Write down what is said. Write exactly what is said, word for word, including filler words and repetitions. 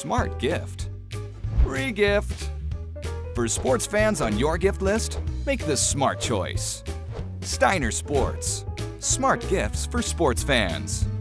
smart gift. Re-gift. For sports fans on your gift list, make the smart choice. Steiner Sports. Smart gifts for sports fans.